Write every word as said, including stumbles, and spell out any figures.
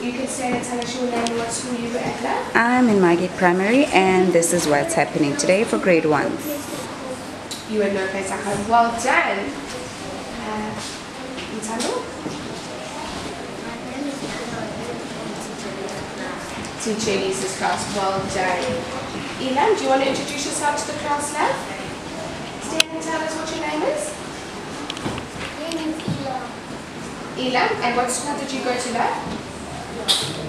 You can stand and tell us your name and what school you were at, love. I'm in Margate Primary, and this is what's happening today for grade one. You were no place like home. Well done. Uh, Italo? Teacher Elise's class. Well done. Elam, do you want to introduce yourself to the class, love? Stand and tell us what your name is. My name is Elam. Elam, and what school did you go to, love?